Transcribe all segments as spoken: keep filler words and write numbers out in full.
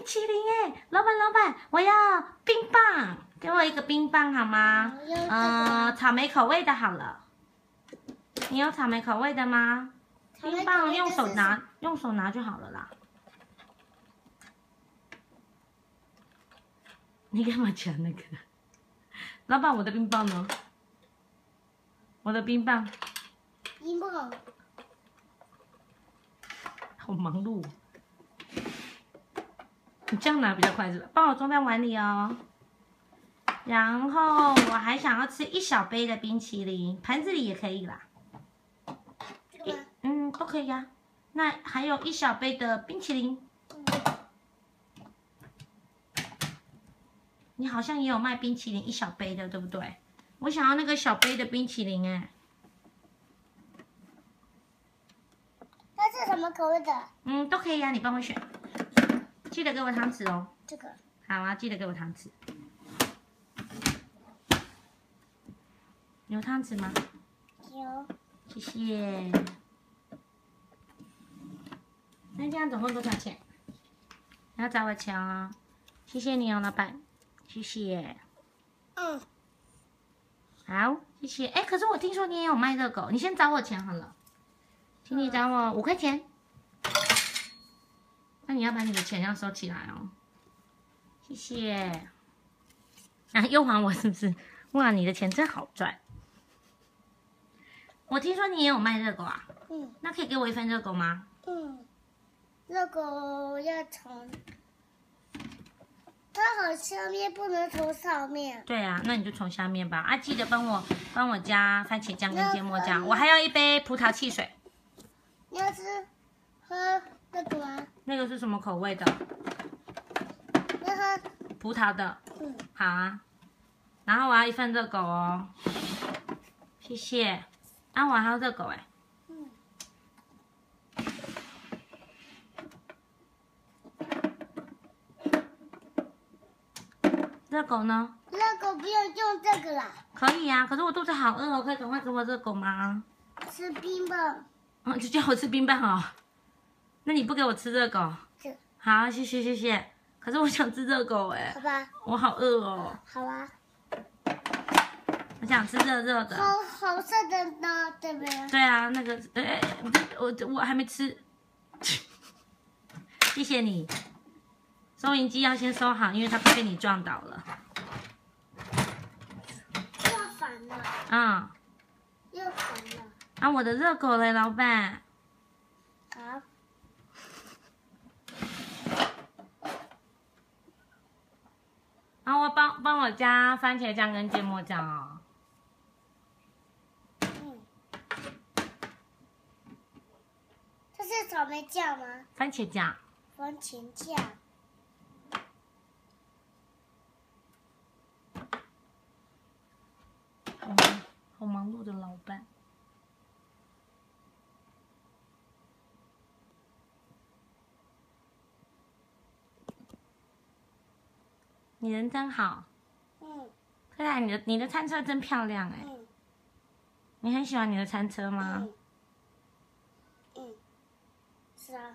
淇淋哎！老板，老板，我要冰棒，给我一个冰棒好吗？嗯、呃，草莓口味的好了。你有草莓口味的吗？冰棒用手拿，用手拿就好了啦。你干嘛抢那个？老板，我的冰棒呢？我的冰棒。 冰棒。 好忙碌。你这样拿比较快是吧？帮我装在碗里哦。然后我还想要吃一小杯的冰淇淋，盘子里也可以啦。 这个嗯，都可以呀、啊。那还有一小杯的冰淇淋。你好像也有卖冰淇淋一小杯的，对不对？我想要那个小杯的冰淇淋哎。 它是什么口味的？ 嗯，都可以呀、啊，你帮我选。记得给我汤匙哦。 这个。 好啊，记得给我汤匙。有汤匙吗？ 有。 谢谢。那这样总共多少钱？你要找我钱哦。谢谢你哦，老板。谢谢。 嗯。 好，谢谢。哎，可是我听说你也有卖热狗，你先找我钱好了。请你找我五块钱。那你要把你的钱要收起来哦。谢谢。啊，又还我是不是？哇，你的钱真好赚。我听说你也有卖热狗啊？ 嗯。 那可以给我一份热狗吗？ 嗯。热狗要从，它好下面不能从上面。 对啊，那你就从下面吧。啊，记得帮我帮我加番茄酱跟芥末酱，我还要一杯葡萄汽水。 你要吃喝那个吗？ 那个是什么口味的？ 那喝葡萄的。 嗯。 好啊。然后我要一份热狗哦。谢谢。啊，我还要热狗哎。 嗯。 热狗呢？ 热狗不用用这个啦。 可以啊，可是我肚子好饿哦，可以赶快给我热狗吗？ 吃冰棒。 嗯，就叫我吃冰棒哦。那你不给我吃热狗？ 是。 好，谢谢谢谢。可是我想吃热狗哎。 好吧。 我好饿哦。 好啊。 我想吃热热的。 好好色的呢，对不对？ 对啊，那个，哎、欸，我我还没吃。谢谢你。收银机要先收好，因为它被你撞倒了。 又反了。 嗯。 又反了。 啊，我的热狗嘞，老板。 好。 啊，我帮帮我加番茄酱跟芥末酱哦。 嗯。这是草莓酱吗？ 番茄酱。 番茄酱。 好忙，好忙碌的老板。你人真好。 嗯。 对啊，你的你的餐车真漂亮哎。 嗯。 你很喜欢你的餐车吗？ 嗯。嗯。是啊。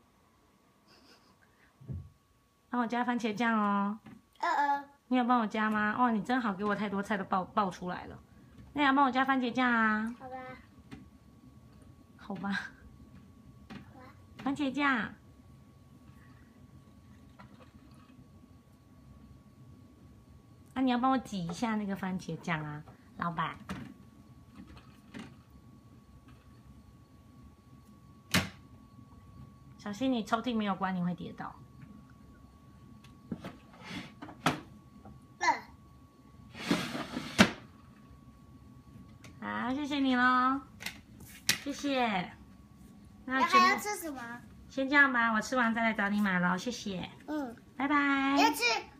帮我加番茄酱哦。 呃呃。 你有帮我加吗？哇，你真好，给我太多菜都爆爆出来了。那你要帮我加番茄酱啊？ 好吧。 好吧。 好吧。 番茄酱。那、啊、你要帮我挤一下那个番茄酱啊，老板。小心你抽屉没有关，你会跌倒。好，谢谢你咯，谢谢。那还要吃什么？ 先这样吧，我吃完再来找你买咯，谢谢。 嗯， 拜拜。 要吃。